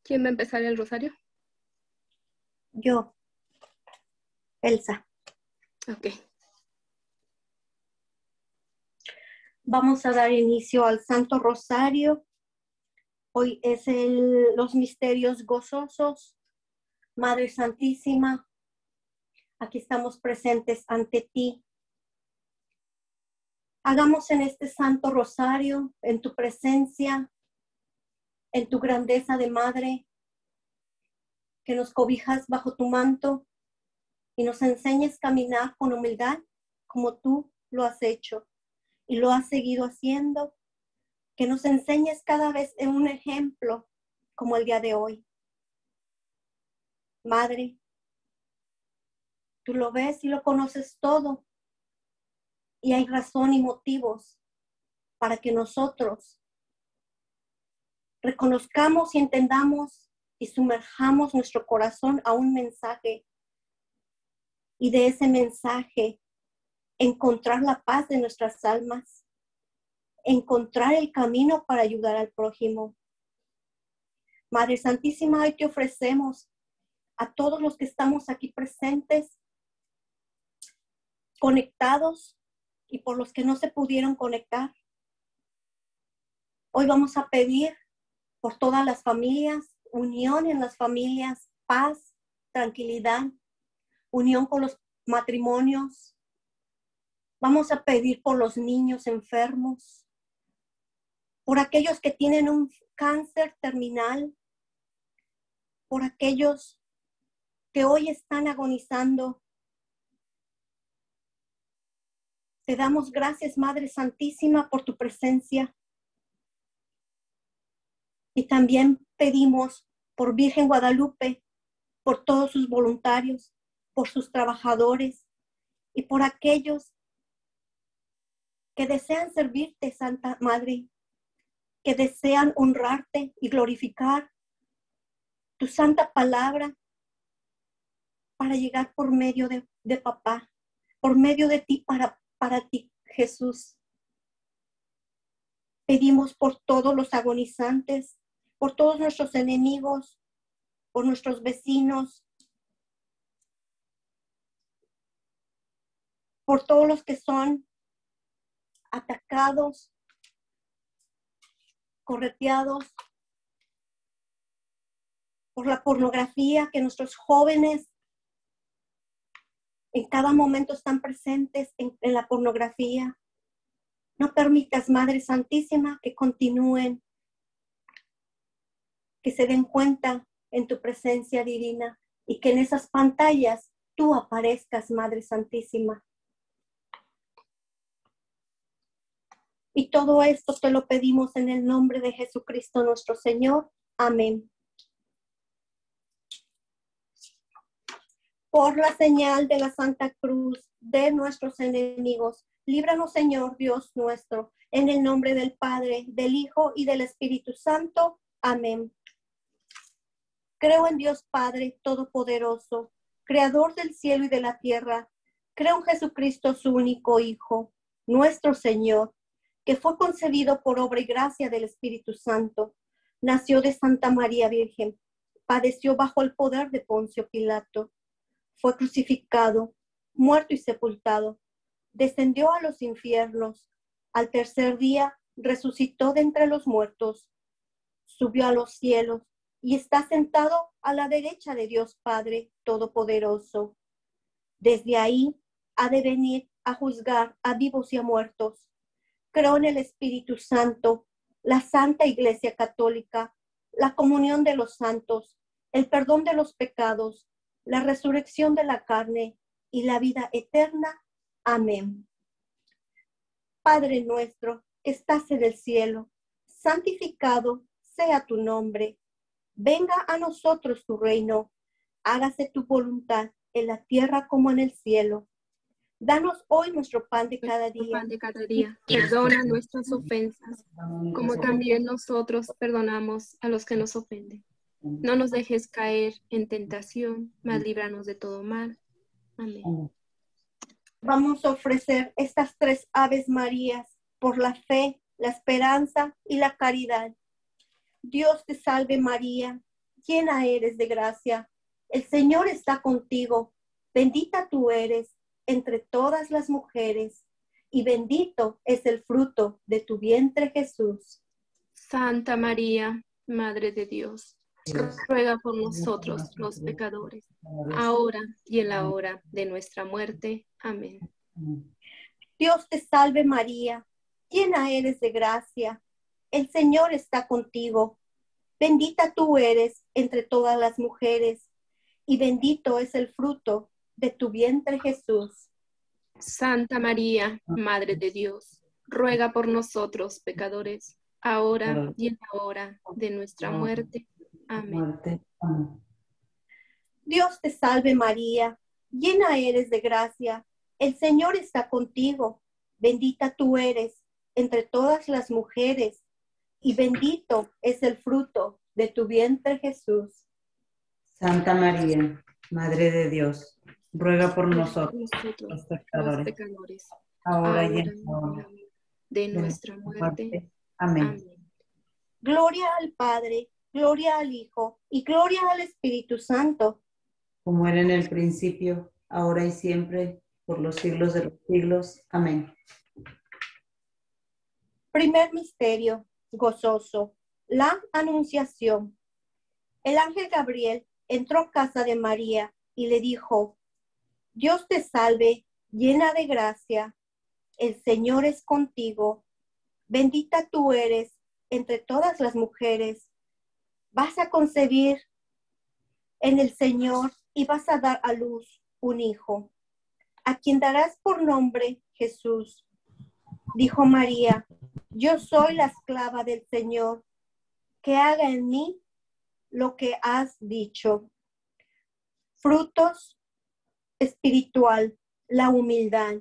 ¿Quién va a empezar el rosario? Yo, Elsa. Ok. Vamos a dar inicio al Santo Rosario. Hoy es los misterios gozosos. Madre Santísima, aquí estamos presentes ante ti. Hagamos en este Santo Rosario, en tu presencia, en tu grandeza de Madre, que nos cobijas bajo tu manto y nos enseñes a caminar con humildad como tú lo has hecho y lo has seguido haciendo, que nos enseñes cada vez en un ejemplo como el día de hoy. Madre, tú lo ves y lo conoces todo y hay razón y motivos para que nosotros reconozcamos y entendamos y sumerjamos nuestro corazón a un mensaje y de ese mensaje encontrar la paz de nuestras almas, encontrar el camino para ayudar al prójimo. Madre Santísima, hoy te ofrecemos a todos los que estamos aquí presentes, conectados y por los que no se pudieron conectar. Hoy vamos a pedir por todas las familias, unión en las familias, paz, tranquilidad, unión con los matrimonios. Vamos a pedir por los niños enfermos, por aquellos que tienen un cáncer terminal, por aquellos que hoy están agonizando. Te damos gracias, Madre Santísima, por tu presencia. Y también pedimos por Virgen Guadalupe, por todos sus voluntarios, por sus trabajadores y por aquellos que desean servirte, Santa Madre, que desean honrarte y glorificar tu santa palabra para llegar por medio de papá, por medio de ti, para ti, Jesús. Pedimos por todos los agonizantes, por todos nuestros enemigos, por nuestros vecinos, por todos los que son atacados, correteados, por la pornografía, que nuestros jóvenes en cada momento están presentes en la pornografía. No permitas, Madre Santísima, que continúen, que se den cuenta en tu presencia divina y que en esas pantallas tú aparezcas, Madre Santísima. Y todo esto te lo pedimos en el nombre de Jesucristo nuestro Señor. Amén. Por la señal de la Santa Cruz de nuestros enemigos, líbranos, Señor Dios nuestro, en el nombre del Padre, del Hijo y del Espíritu Santo. Amén. Creo en Dios Padre Todopoderoso, Creador del cielo y de la tierra. Creo en Jesucristo, su único Hijo, nuestro Señor, que fue concebido por obra y gracia del Espíritu Santo. Nació de Santa María Virgen, padeció bajo el poder de Poncio Pilato. Fue crucificado, muerto y sepultado. Descendió a los infiernos. Al tercer día resucitó de entre los muertos. Subió a los cielos y está sentado a la derecha de Dios Padre Todopoderoso. Desde ahí ha de venir a juzgar a vivos y a muertos. Creo en el Espíritu Santo, la Santa Iglesia Católica, la comunión de los santos, el perdón de los pecados, la resurrección de la carne y la vida eterna. Amén. Padre nuestro, que estás en el cielo, santificado sea tu nombre. Venga a nosotros tu reino. Hágase tu voluntad en la tierra como en el cielo. Danos hoy nuestro pan de cada día. Perdona nuestras ofensas, como también nosotros perdonamos a los que nos ofenden. No nos dejes caer en tentación, mas líbranos de todo mal. Amén. Vamos a ofrecer estas 3 Aves Marías por la fe, la esperanza y la caridad. Dios te salve María, llena eres de gracia. El Señor está contigo. Bendita tú eres entre todas las mujeres, y bendito es el fruto de tu vientre, Jesús. Santa María, Madre de Dios, ruega por nosotros los pecadores, ahora y en la hora de nuestra muerte. Amén. Dios te salve María, llena eres de gracia. El Señor está contigo. Bendita tú eres entre todas las mujeres, y bendito es el fruto de tu vientre, Jesús. Santa María, Madre de Dios, ruega por nosotros pecadores, ahora y en la hora de nuestra muerte. Amén. Dios te salve María, llena eres de gracia. El Señor está contigo. Bendita tú eres entre todas las mujeres, y bendito es el fruto de tu vientre, Jesús. Santa María, Madre de Dios, ruega por nosotros, Nosotros, los los pecadores, ahora y ahora en la hora de nuestra muerte. Amén. Amén. Gloria al Padre, gloria al Hijo y gloria al Espíritu Santo. Como era en el principio, ahora y siempre, por los siglos de los siglos. Amén. Primer misterio gozoso, la Anunciación. El ángel Gabriel entró a casa de María y le dijo: Dios te salve, llena de gracia, el Señor es contigo. Bendita tú eres entre todas las mujeres. Vas a concebir en el Señor y vas a dar a luz un hijo, a quien darás por nombre Jesús. Dijo María: yo soy la esclava del Señor, que haga en mí lo que has dicho. Frutos espiritual, la humildad.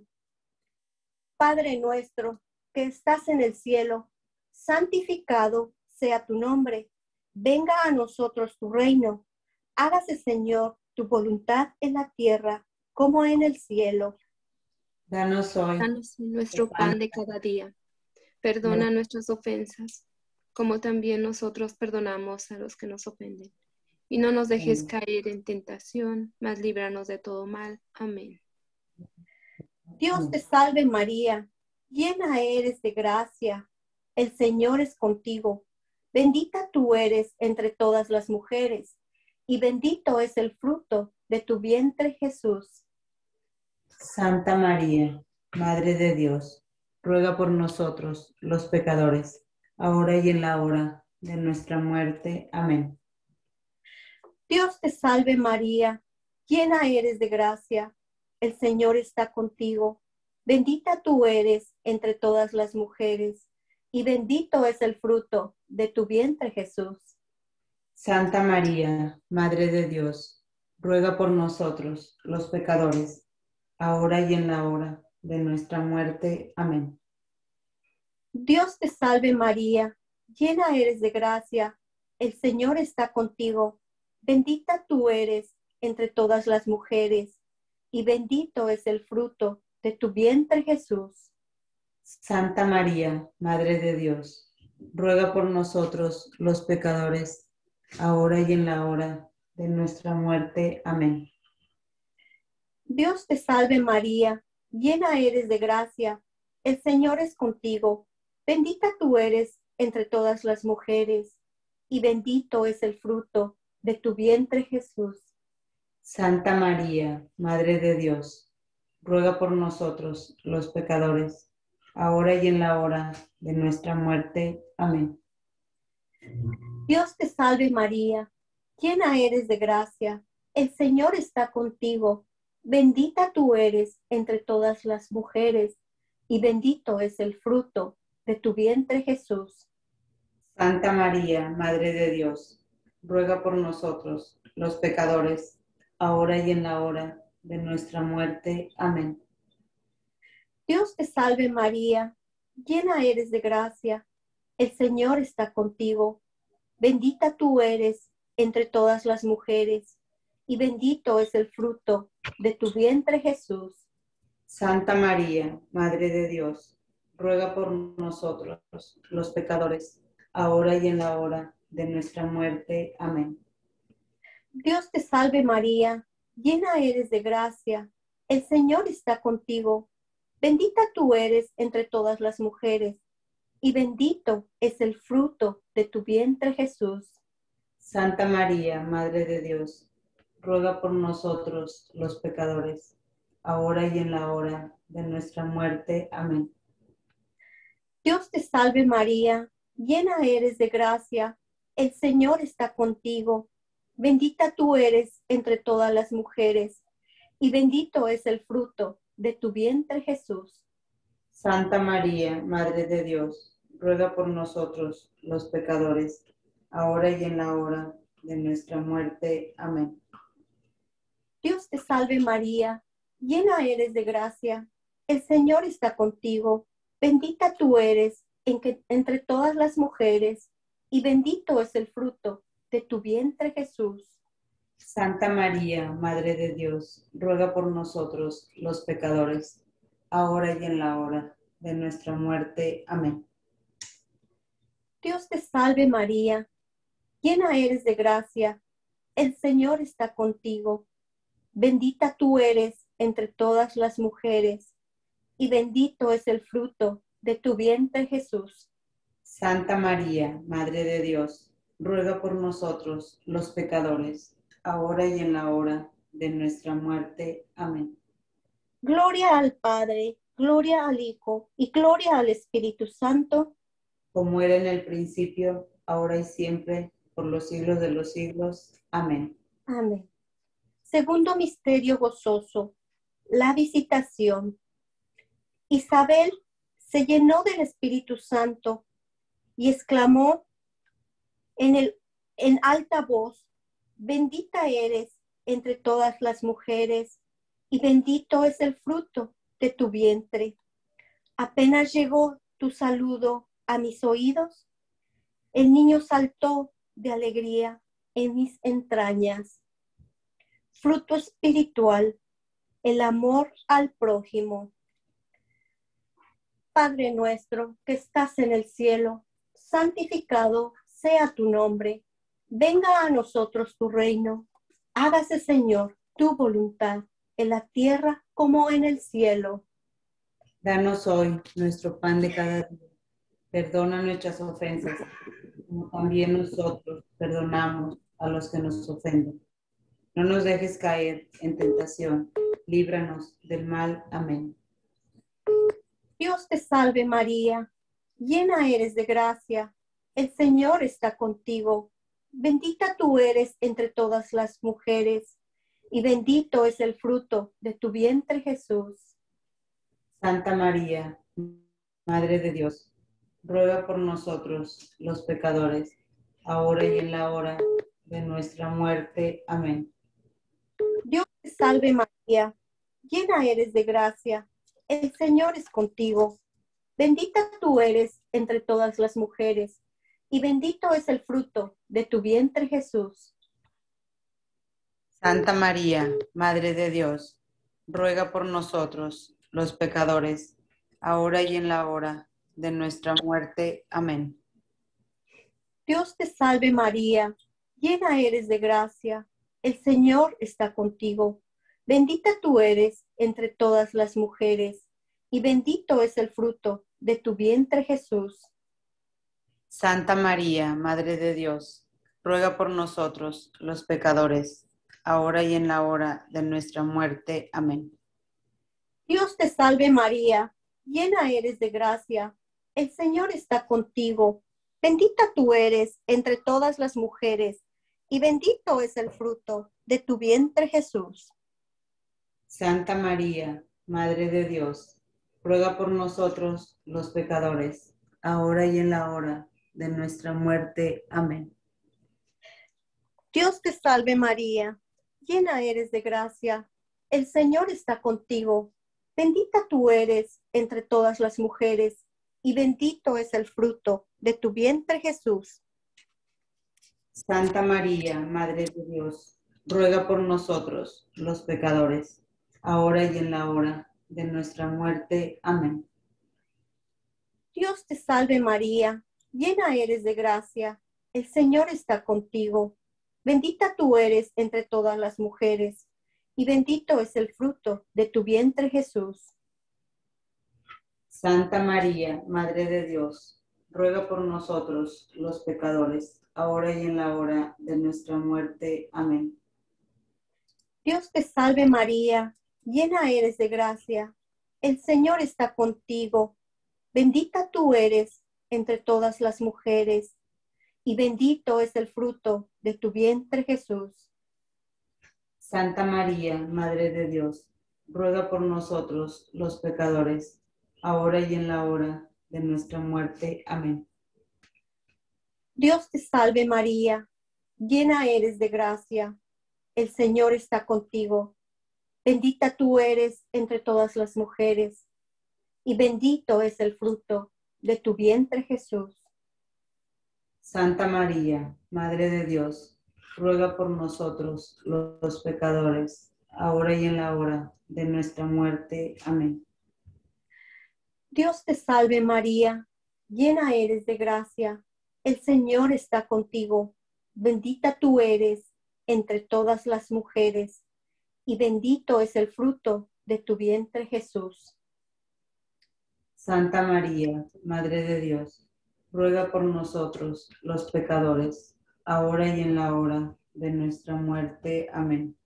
Padre nuestro que estás en el cielo, santificado sea tu nombre. Venga a nosotros tu reino. Hágase, Señor, tu voluntad en la tierra como en el cielo. Danos hoy Danos nuestro pan de cada día. Perdona nuestras ofensas, como también nosotros perdonamos a los que nos ofenden. Y no nos dejes caer en tentación, mas líbranos de todo mal. Amén. Dios te salve María, llena eres de gracia. El Señor es contigo. Bendita tú eres entre todas las mujeres, y bendito es el fruto de tu vientre, Jesús. Santa María, Madre de Dios, ruega por nosotros, los pecadores, ahora y en la hora de nuestra muerte. Amén. Dios te salve María, llena eres de gracia. El Señor está contigo. Bendita tú eres entre todas las mujeres, y bendito es el fruto de tu vientre, Jesús. Santa María, Madre de Dios, ruega por nosotros, los pecadores, ahora y en la hora de nuestra muerte. Amén. Dios te salve María, llena eres de gracia. El Señor está contigo. Bendita tú eres entre todas las mujeres, y bendito es el fruto de tu vientre, Jesús. Santa María, Madre de Dios, ruega por nosotros, los pecadores, ahora y en la hora de nuestra muerte. Amén. Dios te salve María, llena eres de gracia. El Señor es contigo. Bendita tú eres entre todas las mujeres, y bendito es el fruto de tu vientre, Jesús. Santa María, Madre de Dios, ruega por nosotros, los pecadores, ahora y en la hora de nuestra muerte. Amén. Dios te salve María, llena eres de gracia. El Señor está contigo. Bendita tú eres entre todas las mujeres, y bendito es el fruto de tu vientre, Jesús. Santa María, Madre de Dios, ruega por nosotros, los pecadores, ahora y en la hora de nuestra muerte. Amén. Dios te salve María, llena eres de gracia. El Señor está contigo. Bendita tú eres entre todas las mujeres, y bendito es el fruto de tu vientre, Jesús. Santa María, Madre de Dios, ruega por nosotros, los pecadores, ahora y en la hora de nuestra muerte. Amén. Dios te salve María, llena eres de gracia, el Señor está contigo. Bendita tú eres entre todas las mujeres, y bendito es el fruto de tu vientre Jesús. Santa María, Madre de Dios, ruega por nosotros los pecadores, ahora y en la hora de nuestra muerte. Amén. Dios te salve María, llena eres de gracia, el Señor está contigo. Bendita tú eres entre todas las mujeres, y bendito es el fruto de tu vientre Jesús. Santa María, Madre de Dios, ruega por nosotros los pecadores, ahora y en la hora de nuestra muerte. Amén. Dios te salve María, llena eres de gracia, el Señor está contigo. Bendita tú eres entre todas las mujeres, y bendito es el fruto de tu vientre Jesús. Santa María, Madre de Dios, ruega por nosotros los pecadores, ahora y en la hora de nuestra muerte. Amén. Dios te salve María, llena eres de gracia, el Señor está contigo. Bendita tú eres entre todas las mujeres, y bendito es el fruto de tu vientre Jesús. Santa María, Madre de Dios, ruega por nosotros los pecadores, ahora y en la hora de nuestra muerte. Amén. Gloria al Padre, gloria al Hijo y gloria al Espíritu Santo. Como era en el principio, ahora y siempre, por los siglos de los siglos. Amén. Amén. Segundo misterio gozoso, la visitación. Isabel se llenó del Espíritu Santo y exclamó en alta voz: bendita eres entre todas las mujeres, y bendito es el fruto de tu vientre. Apenas llegó tu saludo a mis oídos, el niño saltó de alegría en mis entrañas. Fruto espiritual, el amor al prójimo. Padre nuestro que estás en el cielo, santificado sea tu nombre. Venga a nosotros tu reino. Hágase, Señor, tu voluntad, en la tierra como en el cielo. Danos hoy nuestro pan de cada día. Perdona nuestras ofensas, como también nosotros perdonamos a los que nos ofenden. No nos dejes caer en tentación. Líbranos del mal. Amén. Dios te salve María, llena eres de gracia, el Señor está contigo. Bendita tú eres entre todas las mujeres, y bendito es el fruto de tu vientre Jesús. Santa María, Madre de Dios, ruega por nosotros los pecadores, ahora y en la hora de nuestra muerte. Amén. Dios te salve María, llena eres de gracia, el Señor es contigo. Bendita tú eres entre todas las mujeres, y bendito es el fruto de tu vientre Jesús. Santa María, Madre de Dios, ruega por nosotros los pecadores, ahora y en la hora de nuestra muerte. Amén. Dios te salve María, llena eres de gracia, el Señor está contigo. Bendita tú eres entre todas las mujeres, y bendito es el fruto de tu vientre Jesús. Santa María, Madre de Dios, ruega por nosotros los pecadores, ahora y en la hora de nuestra muerte. Amén. Dios te salve María, llena eres de gracia, el Señor está contigo. Bendita tú eres entre todas las mujeres, y bendito es el fruto de tu vientre Jesús. Santa María, Madre de Dios, ruega por nosotros los pecadores, ahora y en la hora de nuestra muerte. Amén. Dios te salve María, llena eres de gracia, el Señor está contigo. Bendita tú eres entre todas las mujeres, y bendito es el fruto de tu vientre Jesús. Santa María, Madre de Dios, ruega por nosotros los pecadores, ahora y en la hora de nuestra muerte. Amén. Dios te salve María, llena eres de gracia, el Señor está contigo. Bendita tú eres entre todas las mujeres, y bendito es el fruto de tu vientre, Jesús. Santa María, Madre de Dios, ruega por nosotros los pecadores, ahora y en la hora de nuestra muerte. Amén. Dios te salve María, llena eres de gracia, el Señor está contigo. Bendita tú eres entre todas las mujeres, y bendito es el fruto de tu vientre, Jesús. Santa María, Madre de Dios, ruega por nosotros los pecadores, ahora y en la hora de nuestra muerte. Amén. Dios te salve María, llena eres de gracia, el Señor está contigo. Bendita tú eres entre todas las mujeres, y bendito es el fruto de tu vientre, Jesús. Santa María, Madre de Dios, ruega por nosotros los pecadores, ahora y en la hora de nuestra muerte. Amén. Dios te salve María, llena eres de gracia, el Señor está contigo. Bendita tú eres entre todas las mujeres, y bendito es el fruto de tu vientre, Jesús. Santa María, Madre de Dios, ruega por nosotros los pecadores, ahora y en la hora de nuestra muerte. Amén.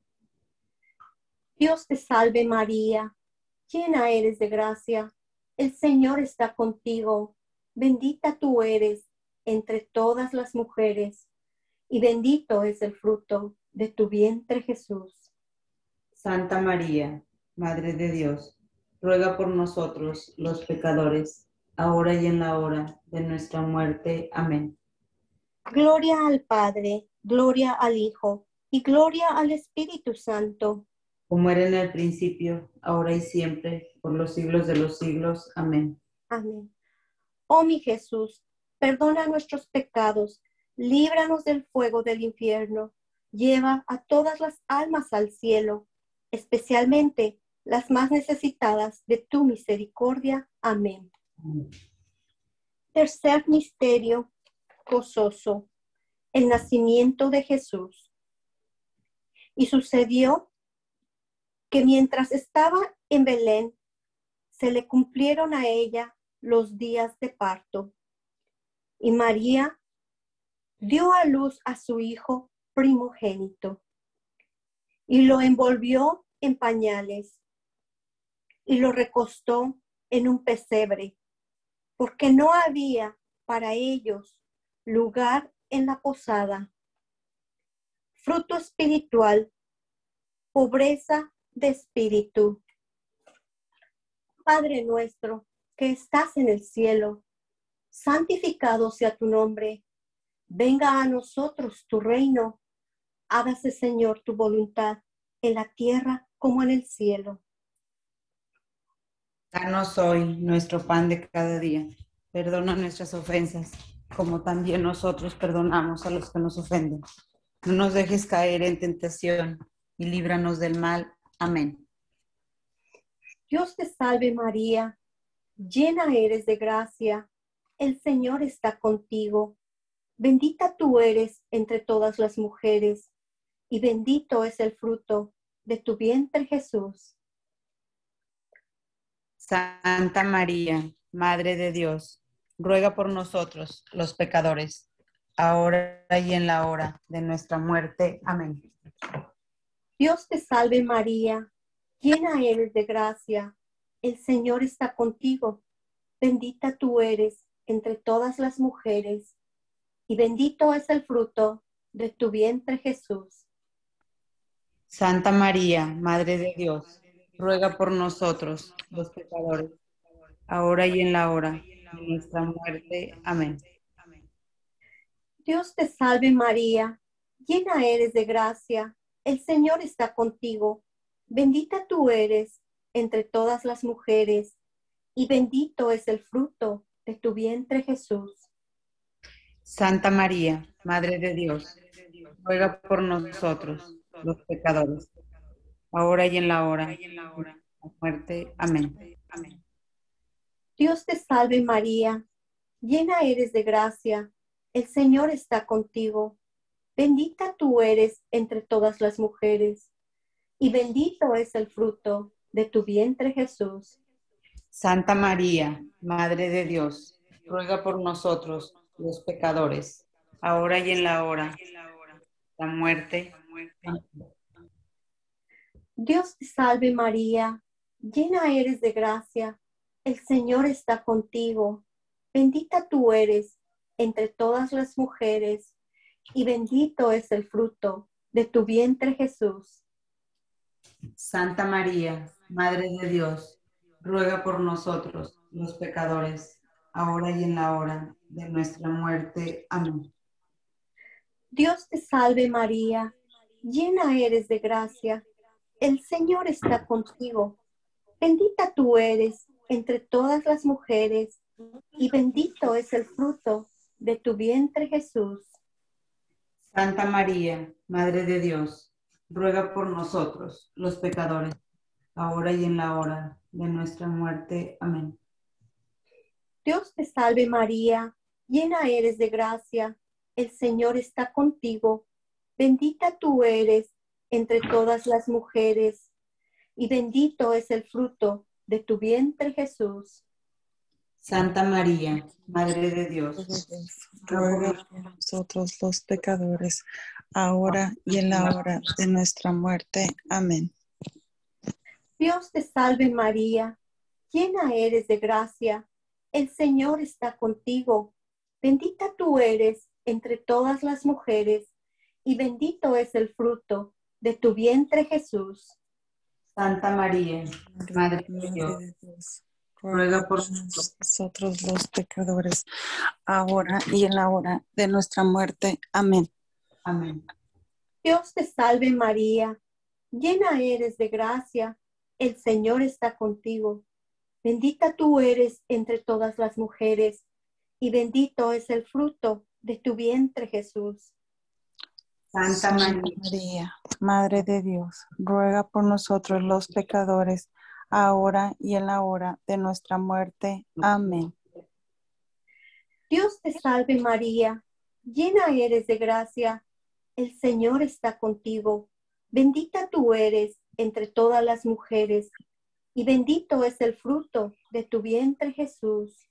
Dios te salve María, llena eres de gracia, el Señor está contigo. Bendita tú eres entre todas las mujeres, y bendito es el fruto de tu vientre, Jesús. Santa María, Madre de Dios, ruega por nosotros los pecadores, ahora y en la hora de nuestra muerte. Amén. Gloria al Padre, gloria al Hijo, y gloria al Espíritu Santo. Como era en el principio, ahora y siempre, por los siglos de los siglos. Amén. Amén. Oh mi Jesús, perdona nuestros pecados, líbranos del fuego del infierno, lleva a todas las almas al cielo, especialmente las más necesitadas de tu misericordia. Amén. Tercer misterio gozoso, el nacimiento de Jesús. Y sucedió que mientras estaba en Belén, se le cumplieron a ella los días de parto. Y María dio a luz a su hijo primogénito y lo envolvió en pañales y lo recostó en un pesebre, porque no había para ellos lugar en la posada. Fruto espiritual, pobreza de espíritu. Padre nuestro que estás en el cielo, santificado sea tu nombre. Venga a nosotros tu reino. Hágase, Señor, tu voluntad en la tierra como en el cielo. Danos hoy nuestro pan de cada día. Perdona nuestras ofensas, como también nosotros perdonamos a los que nos ofenden. No nos dejes caer en tentación y líbranos del mal. Amén. Dios te salve María, llena eres de gracia, el Señor está contigo. Bendita tú eres entre todas las mujeres, y bendito es el fruto de tu vientre, Jesús. Santa María, Madre de Dios, ruega por nosotros, los pecadores, ahora y en la hora de nuestra muerte. Amén. Dios te salve María, llena eres de gracia, el Señor está contigo. Bendita tú eres entre todas las mujeres, y bendito es el fruto de tu vientre, Jesús. Santa María, Madre de Dios, ruega por nosotros, los pecadores, ahora y en la hora de nuestra muerte. Amén. Dios te salve María, llena eres de gracia, el Señor está contigo. Bendita tú eres entre todas las mujeres, y bendito es el fruto de tu vientre, Jesús. Santa María, Madre de Dios, ruega por nosotros, los pecadores, ahora y en la hora de nuestra muerte. Amén. Dios te salve María, llena eres de gracia, el Señor está contigo. bendita tú eres entre todas las mujeres, y bendito es el fruto de tu vientre, Jesús. Santa María, Madre de Dios, ruega por nosotros, los pecadores, ahora y en la hora de la muerte. Amén. Dios te salve María, llena eres de gracia, el Señor está contigo, bendita tú eres entre todas las mujeres, y bendito es el fruto de tu vientre, Jesús. Santa María, Madre de Dios, ruega por nosotros, los pecadores, ahora y en la hora de nuestra muerte. Amén. Dios te salve María, llena eres de gracia, el Señor está contigo, bendita tú eres entre todas las mujeres, y bendito es el fruto de tu vientre, Jesús. Santa María, Madre de Dios, ruega por nosotros, los pecadores, ahora y en la hora de nuestra muerte. Amén. Dios te salve María, llena eres de gracia, el Señor está contigo, bendita tú eres entre todas las mujeres, y bendito es el fruto de tu vientre, Jesús. Santa María, Madre de Dios, ruega por nosotros los pecadores, ahora y en la hora de nuestra muerte. Amén. Dios te salve María, llena eres de gracia, el Señor está contigo, bendita tú eres entre todas las mujeres, y bendito es el fruto de tu vientre, Jesús. Santa María, Madre de Dios, de Dios, ruega por nosotros los pecadores, ahora y en la hora de nuestra muerte. Amén. Amén. Dios te salve María, llena eres de gracia, el Señor está contigo, bendita tú eres entre todas las mujeres, y bendito es el fruto de tu vientre, Jesús. Santa María, Madre de Dios, ruega por nosotros los pecadores, ahora y en la hora de nuestra muerte. Amén. Dios te salve María, llena eres de gracia, el Señor está contigo, bendita tú eres entre todas las mujeres, y bendito es el fruto de tu vientre, Jesús.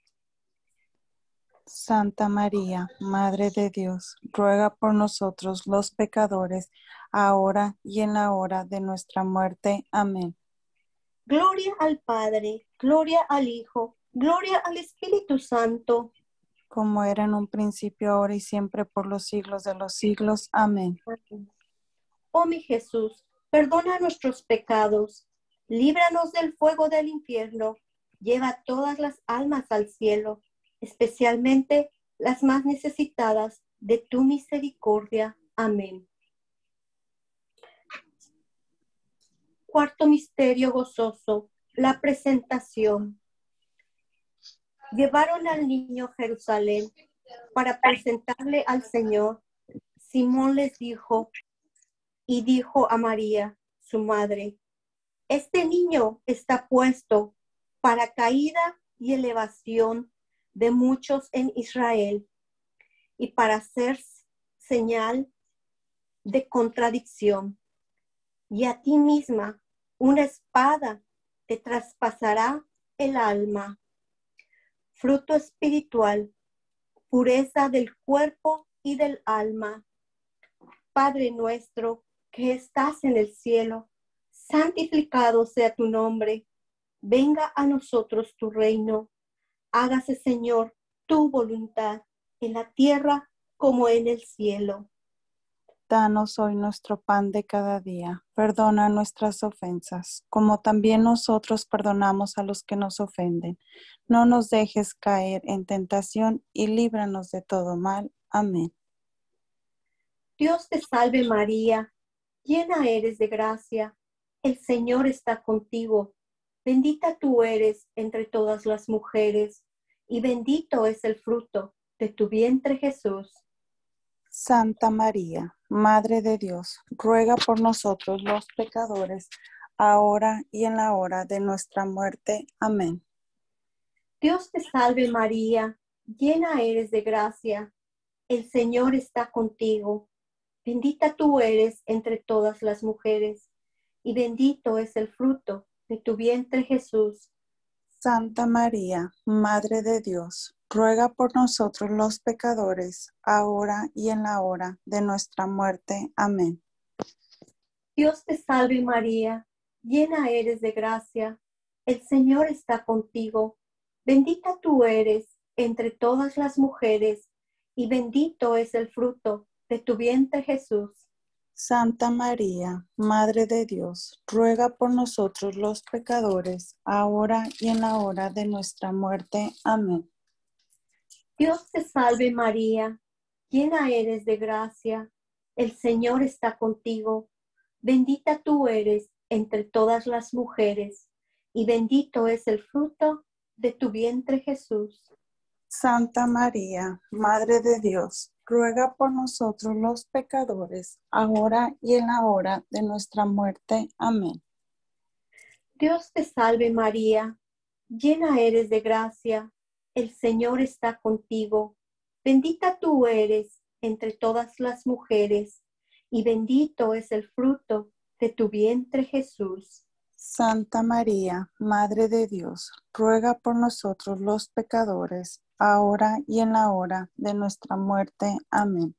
Santa María, Madre de Dios, ruega por nosotros los pecadores, ahora y en la hora de nuestra muerte. Amén. Gloria al Padre, gloria al Hijo, gloria al Espíritu Santo. Como era en un principio, ahora y siempre, por los siglos de los siglos. Amén. Oh mi Jesús, perdona nuestros pecados, líbranos del fuego del infierno, lleva todas las almas al cielo, especialmente las más necesitadas de tu misericordia. Amén. Cuarto misterio gozoso, la presentación. Llevaron al niño a Jerusalén para presentarle al Señor. Simón les dijo, y dijo a María, su madre, este niño está puesto para caída y elevación de muchos en Israel y para ser señal de contradicción. Y a ti misma una espada te traspasará el alma. Fruto espiritual, pureza del cuerpo y del alma. Padre nuestro que estás en el cielo, santificado sea tu nombre. Venga a nosotros tu reino. Hágase, Señor, tu voluntad en la tierra como en el cielo. Danos hoy nuestro pan de cada día. Perdona nuestras ofensas, como también nosotros perdonamos a los que nos ofenden. No nos dejes caer en tentación y líbranos de todo mal. Amén. Dios te salve María, llena eres de gracia. El Señor está contigo. Bendita tú eres entre todas las mujeres, y bendito es el fruto de tu vientre, Jesús. Santa María, Madre de Dios, ruega por nosotros los pecadores, ahora y en la hora de nuestra muerte. Amén. Dios te salve María, llena eres de gracia. El Señor está contigo. Bendita tú eres entre todas las mujeres, y bendito es el fruto de tu vientre, Jesús. Santa María, Madre de Dios, ruega por nosotros los pecadores, ahora y en la hora de nuestra muerte. Amén. Dios te salve María, llena eres de gracia, el Señor está contigo. Bendita tú eres entre todas las mujeres, y bendito es el fruto de tu vientre, Jesús. Santa María, Madre de Dios, ruega por nosotros los pecadores, ahora y en la hora de nuestra muerte. Amén. Dios te salve María, llena eres de gracia, el Señor está contigo. Bendita tú eres entre todas las mujeres, y bendito es el fruto de tu vientre, Jesús. Santa María, Madre de Dios, ruega por nosotros los pecadores, ahora y en la hora de nuestra muerte. Amén. Dios te salve María, llena eres de gracia, el Señor está contigo. Bendita tú eres entre todas las mujeres, y bendito es el fruto de tu vientre, Jesús. Santa María, Madre de Dios, ruega por nosotros los pecadores, ahora y en la hora de nuestra muerte. Amén.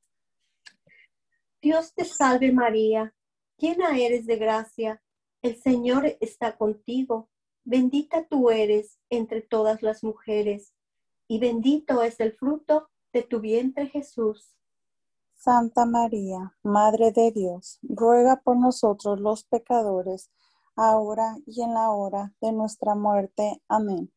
Dios te salve María, llena eres de gracia, el Señor está contigo. Bendita tú eres entre todas las mujeres, y bendito es el fruto de tu vientre, Jesús. Santa María, Madre de Dios, ruega por nosotros los pecadores, ahora y en la hora de nuestra muerte. Amén.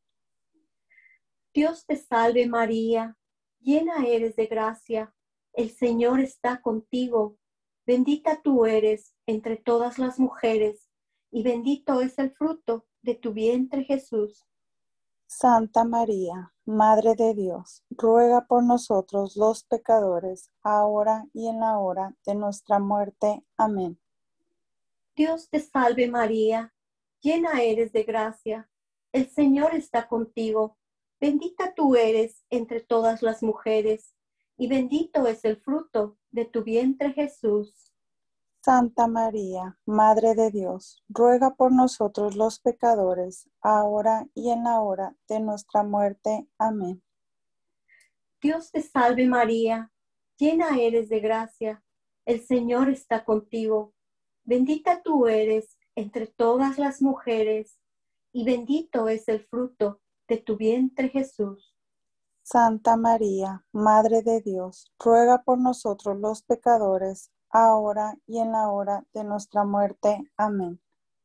Dios te salve María, llena eres de gracia, el Señor está contigo. Bendita tú eres entre todas las mujeres, y bendito es el fruto de tu vientre, Jesús. Santa María, Madre de Dios, ruega por nosotros los pecadores, ahora y en la hora de nuestra muerte. Amén. Dios te salve María, llena eres de gracia, el Señor está contigo. Bendita tú eres entre todas las mujeres, y bendito es el fruto de tu vientre, Jesús. Santa María, Madre de Dios, ruega por nosotros los pecadores, ahora y en la hora de nuestra muerte. Amén. Dios te salve María, llena eres de gracia, el Señor está contigo. Bendita tú eres entre todas las mujeres, y bendito es el fruto de tu vientre, Jesús. Santa María, Madre de Dios, ruega por nosotros los pecadores, ahora y en la hora de nuestra muerte. Amén.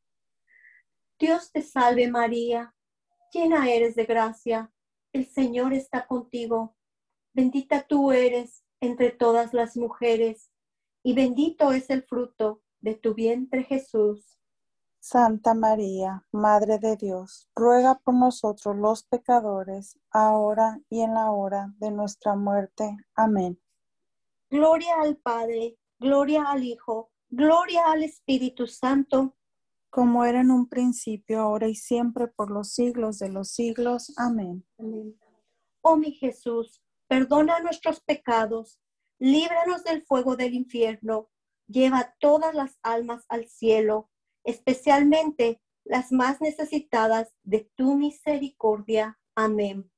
Dios te salve María, llena eres de gracia, el Señor está contigo. Bendita tú eres entre todas las mujeres, y bendito es el fruto de tu vientre, Jesús. Santa María, Madre de Dios, ruega por nosotros los pecadores, ahora y en la hora de nuestra muerte. Amén. Gloria al Padre, gloria al Hijo, gloria al Espíritu Santo. Como era en un principio, ahora y siempre, por los siglos de los siglos. Amén. Amén. Oh mi Jesús, perdona nuestros pecados, líbranos del fuego del infierno, lleva todas las almas al cielo, especialmente las más necesitadas de tu misericordia. Amén.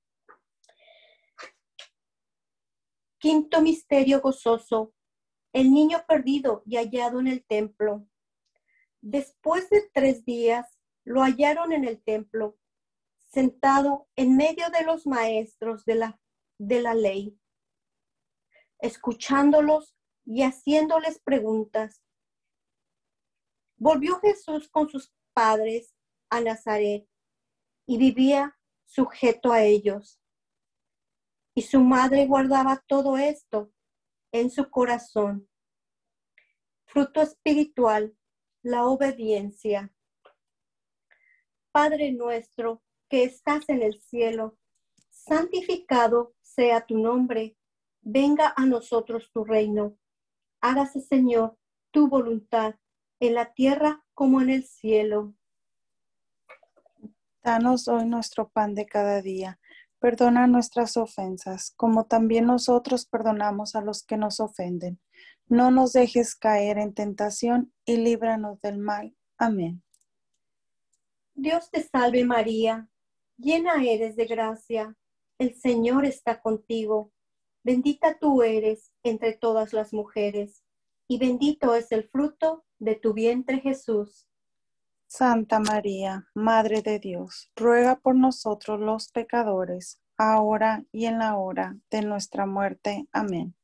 Quinto misterio gozoso, el niño perdido y hallado en el templo. Después de 3 días, lo hallaron en el templo, sentado en medio de los maestros de la ley, escuchándolos y haciéndoles preguntas. Volvió Jesús con sus padres a Nazaret y vivía sujeto a ellos. Y su madre guardaba todo esto en su corazón. Fruto espiritual, la obediencia. Padre nuestro que estás en el cielo, santificado sea tu nombre. Venga a nosotros tu reino. Hágase, Señor, tu voluntad en la tierra como en el cielo. Danos hoy nuestro pan de cada día. perdona nuestras ofensas, como también nosotros perdonamos a los que nos ofenden. No nos dejes caer en tentación y líbranos del mal. Amén. Dios te salve María, llena eres de gracia, el Señor está contigo. Bendita tú eres entre todas las mujeres, y bendito es el fruto de tu vientre Jesús. Santa María, Madre de Dios, ruega por nosotros los pecadores, ahora y en la hora de nuestra muerte. Amén.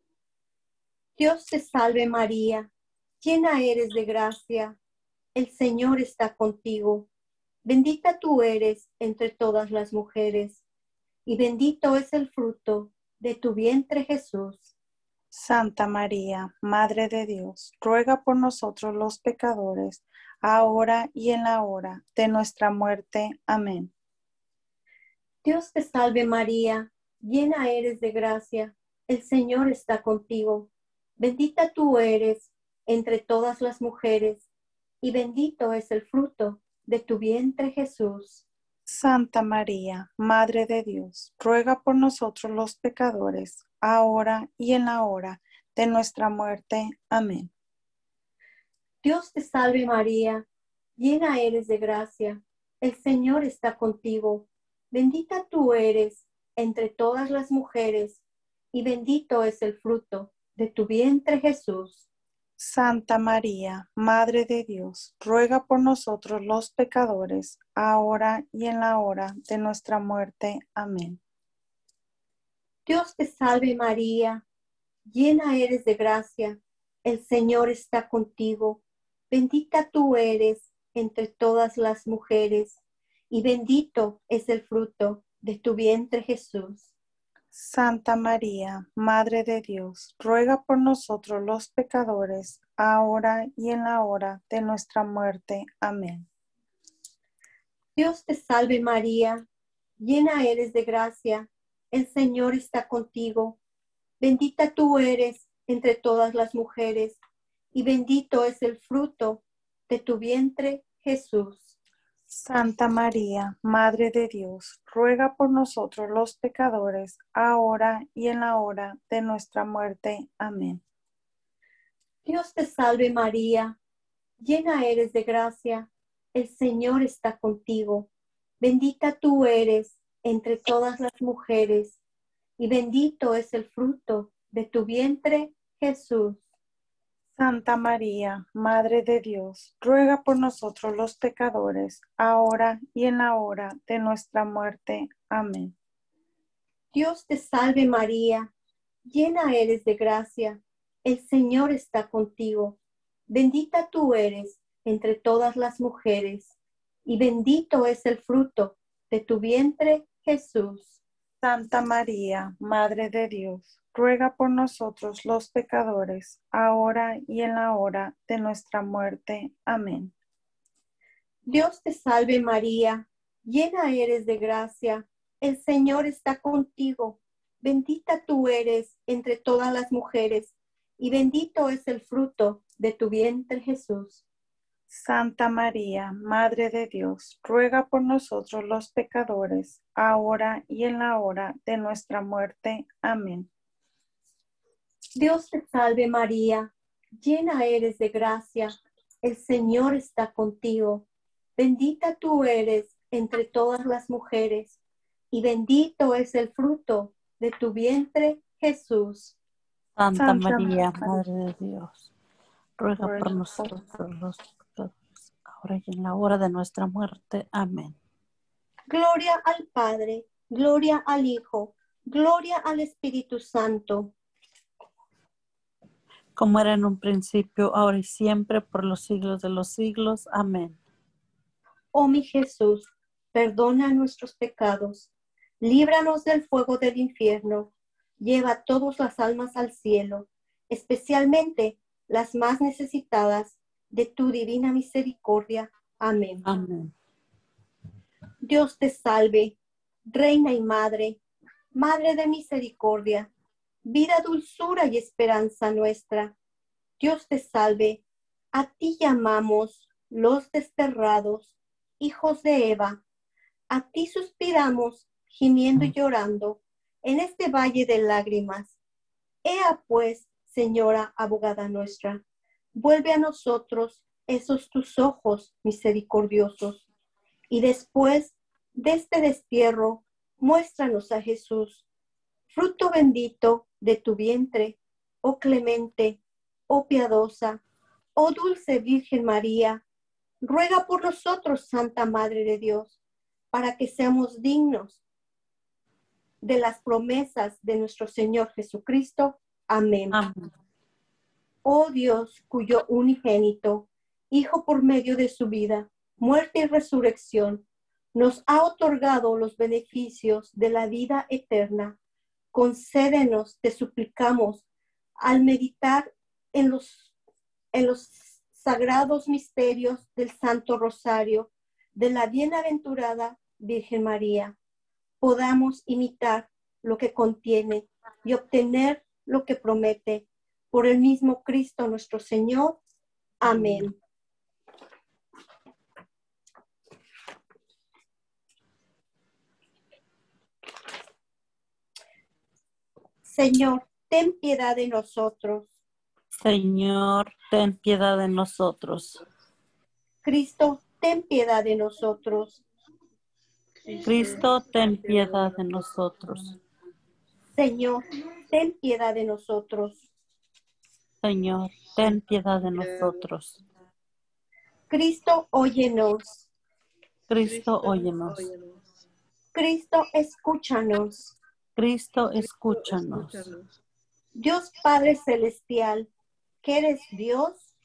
Dios te salve María, llena eres de gracia, el Señor está contigo. Bendita tú eres entre todas las mujeres, y bendito es el fruto de tu vientre Jesús. Santa María, Madre de Dios, ruega por nosotros los pecadores, ahora y en la hora de nuestra muerte. Amén. Dios te salve María, llena eres de gracia, el Señor está contigo. Bendita tú eres entre todas las mujeres, y bendito es el fruto de tu vientre Jesús. Santa María, Madre de Dios, ruega por nosotros los pecadores, ahora y en la hora de nuestra muerte. Amén. Dios te salve María, llena eres de gracia, el Señor está contigo. Bendita tú eres entre todas las mujeres, y bendito es el fruto de tu vientre Jesús. Santa María, Madre de Dios, ruega por nosotros los pecadores, ahora y en la hora de nuestra muerte. Amén. Dios te salve María, llena eres de gracia, el Señor está contigo. Bendita tú eres entre todas las mujeres, y bendito es el fruto de tu vientre Jesús. Santa María, Madre de Dios, ruega por nosotros los pecadores, ahora y en la hora de nuestra muerte. Amén. Dios te salve María, llena eres de gracia, el Señor está contigo. Bendita tú eres entre todas las mujeres, y bendito es el fruto de tu vientre Jesús. Santa María, Madre de Dios, ruega por nosotros los pecadores, ahora y en la hora de nuestra muerte. Amén. Dios te salve María, llena eres de gracia, el Señor está contigo. Bendita tú eres entre todas las mujeres, y bendito es el fruto de tu vientre Jesús. Santa María, Madre de Dios, ruega por nosotros los pecadores, ahora y en la hora de nuestra muerte. Amén. Dios te salve María, llena eres de gracia, el Señor está contigo. Bendita tú eres entre todas las mujeres, y bendito es el fruto de tu vientre Jesús. Santa María, Madre de Dios, ruega por nosotros los pecadores, ahora y en la hora de nuestra muerte. Amén. Dios te salve María, llena eres de gracia, el Señor está contigo. Bendita tú eres entre todas las mujeres, y bendito es el fruto de tu vientre Jesús. Santa María, Madre de Dios, ruega por nosotros los pecadores, ahora y en la hora de nuestra muerte. Amén. Dios te salve María, llena eres de gracia, el Señor está contigo. Bendita tú eres entre todas las mujeres, y bendito es el fruto de tu vientre Jesús. Santa María, Madre de Dios, ruega por nosotros los pecadores, ahora y en la hora de nuestra muerte. Amén. Gloria al Padre, gloria al Hijo, gloria al Espíritu Santo. Como era en un principio, ahora y siempre, por los siglos de los siglos. Amén. Oh mi Jesús, perdona nuestros pecados, líbranos del fuego del infierno, lleva todas las almas al cielo, especialmente las más necesitadas de tu divina misericordia. Amén. Amén. Dios te salve, Reina y Madre, Madre de misericordia, vida, dulzura y esperanza nuestra. Dios te salve, a ti llamamos los desterrados, hijos de Eva. A ti suspiramos, gimiendo y llorando en este valle de lágrimas. Ea pues, Señora abogada nuestra, vuelve a nosotros esos tus ojos misericordiosos, y después de este destierro, muéstranos a Jesús, fruto bendito de tu vientre, oh clemente, oh piadosa, oh dulce Virgen María. Ruega por nosotros, Santa Madre de Dios, para que seamos dignos de las promesas de nuestro Señor Jesucristo. Amén. Amén. Oh Dios, cuyo unigénito Hijo, por medio de su vida, muerte y resurrección, nos ha otorgado los beneficios de la vida eterna. Concédenos, te suplicamos, al meditar en los sagrados misterios del Santo Rosario de la bienaventurada Virgen María, podamos imitar lo que contiene y obtener lo que promete. Por el mismo Cristo nuestro Señor. Amén. Señor, ten piedad de nosotros. Señor, ten piedad de nosotros. Cristo, ten piedad de nosotros. Cristo, ten piedad de nosotros. Señor, ten piedad de nosotros. Señor, ten piedad de nosotros. Cristo, óyenos. Cristo, óyenos. Cristo, escúchanos. Cristo, escúchanos. Dios Padre Celestial, que eres Dios,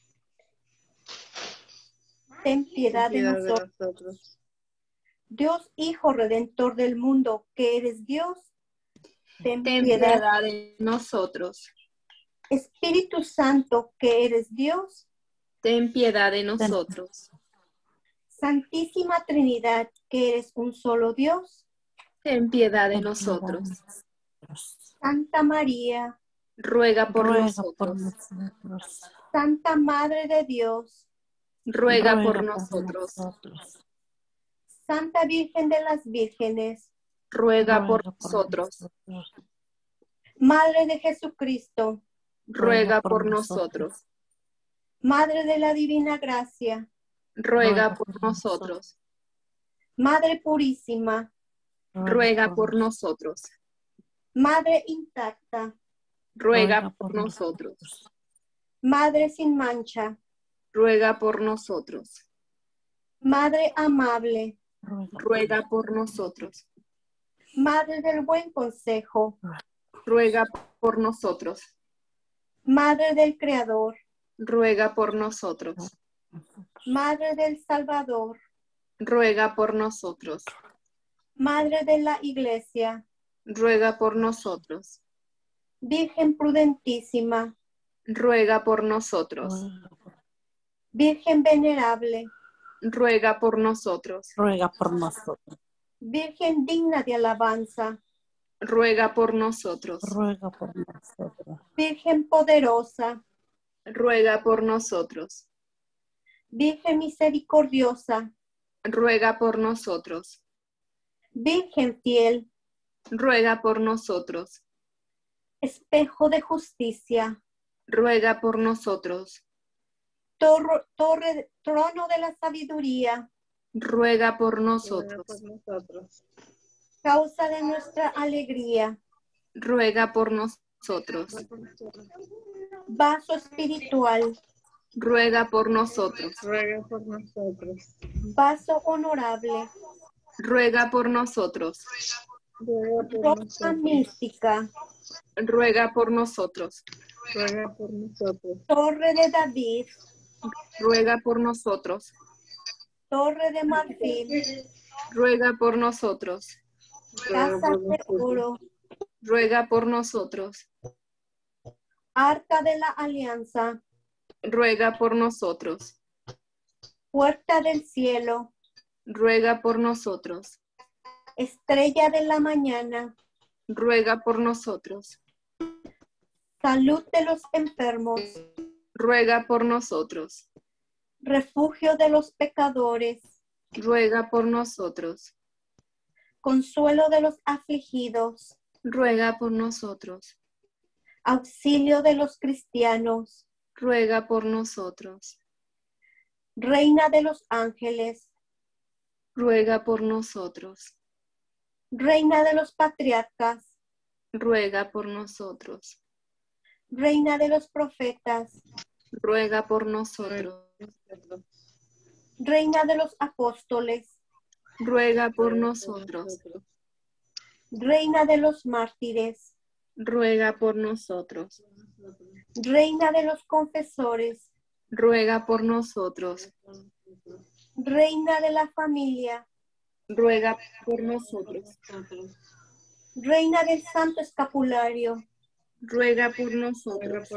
ten piedad de nosotros. Dios Hijo Redentor del mundo, que eres Dios, ten piedad de nosotros. Espíritu Santo, que eres Dios, Ten piedad de nosotros. Santísima Trinidad, que eres un solo Dios, Ten piedad de nosotros. Santa María, Ruega por Ruega nosotros. por nosotros. Santa Madre de Dios, Ruega por nosotros. Santa Virgen de las Vírgenes, Ruega por nosotros. Madre de Jesucristo, Ruega por nosotros. Madre de la Divina Gracia, Ruega por nosotros. Madre Purísima, Ruega por nosotros. Madre intacta, Ruega por nosotros. Madre sin mancha, Ruega por nosotros. Madre amable, Ruega por nosotros. Madre del buen consejo, Ruega por nosotros. Madre del Creador, Ruega por nosotros. Madre del Salvador, Ruega por nosotros. Madre de la Iglesia, Ruega por nosotros. Virgen prudentísima, Ruega por nosotros. Virgen venerable, Ruega por nosotros. Ruega por nosotros. Virgen digna de alabanza, Ruega por nosotros. Ruega por nosotros. Virgen poderosa, Ruega por nosotros. Virgen misericordiosa, Ruega por nosotros. Virgen fiel, Ruega por nosotros. espejo de justicia, Ruega por nosotros. trono de la sabiduría, Ruega por nosotros. causa de nuestra alegría, Ruega por nosotros. vaso espiritual, Ruega por nosotros. vaso honorable, Ruega por nosotros. rosa mística, Ruega por nosotros. torre de David, Ruega por nosotros. torre de marfil, Ruega por nosotros. casa de oro, Ruega por nosotros. arca de la alianza, Ruega por nosotros. puerta del cielo, Ruega por nosotros. estrella de la mañana, Ruega por nosotros. salud de los enfermos, Ruega por nosotros. refugio de los pecadores, Ruega por nosotros. consuelo de los afligidos, ruega por nosotros. auxilio de los cristianos, Ruega por nosotros. reina de los ángeles, Ruega por nosotros. reina de los patriarcas, Ruega por nosotros. reina de los profetas, Ruega por nosotros. reina de los apóstoles, Ruega por nosotros. reina de los mártires, Ruega por nosotros. reina de los confesores, Ruega por nosotros. reina de la familia, Ruega por nosotros. reina del santo escapulario, Ruega por nosotros.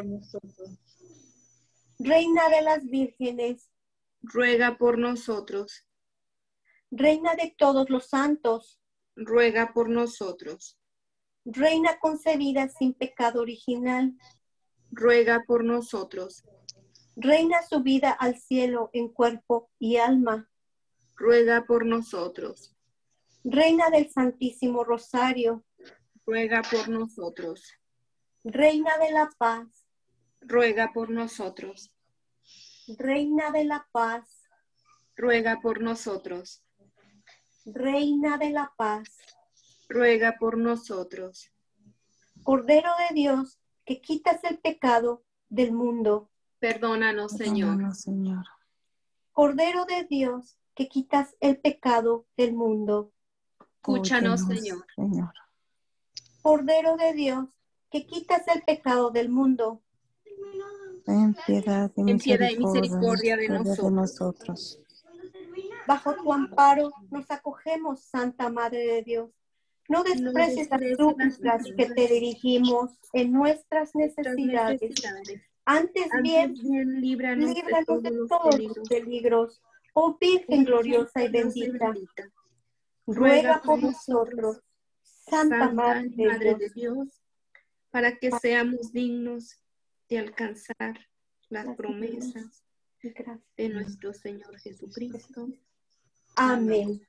reina de las vírgenes, Ruega por nosotros. reina de todos los santos, Ruega por nosotros. reina concebida sin pecado original, Ruega por nosotros. reina subida al cielo en cuerpo y alma, Ruega por nosotros. reina del Santísimo Rosario, Ruega por nosotros. reina de la paz, Ruega por nosotros. reina de la paz, Ruega por nosotros. reina de la paz, Ruega por nosotros. Cordero de Dios, que quitas el pecado del mundo. Perdónanos, Señor. Perdónanos, Señor. Cordero de Dios, que quitas el pecado del mundo. Escúchanos, Óyenos, Señor. Señor. Cordero de Dios, que quitas el pecado del mundo. Ten piedad y Ten piedad y misericordia misericordia de de nosotros. nosotros. Bajo tu amparo nos acogemos, Santa Madre de Dios. No desprecies las súplicas que te dirigimos en nuestras necesidades. Antes bien, líbranos líbranos de todos los peligros. Oh Virgen gloriosa y bendita, ruega por nosotros, Santa Madre de Dios, para que seamos dignos de alcanzar las promesas de nuestro Señor Jesucristo. Amén.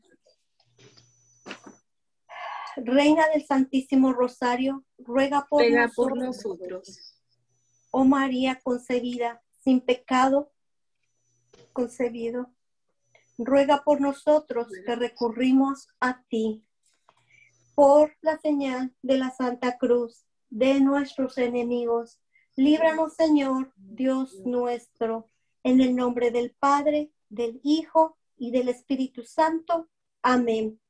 Reina del Santísimo Rosario, ruega por Ruega nosotros. por nosotros. Oh María concebida, sin pecado concebido, ruega por nosotros que recurrimos a ti. Por la señal de la Santa Cruz de nuestros enemigos, líbranos, Señor, Dios nuestro, en el nombre del Padre, del Hijo y del Espíritu Santo. Amén.